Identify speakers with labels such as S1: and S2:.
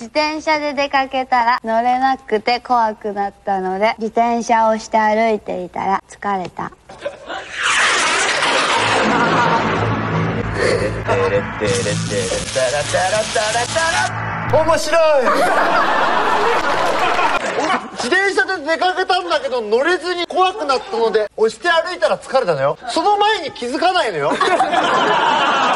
S1: 自転車で出かけたら乗れなくて怖くなったので自転車をして歩いていたら疲れた。
S2: 面白い。自転車で出かけたんだけど乗れずに怖くなったので押して歩いたら疲れたのよ。その前に気づかないのよ。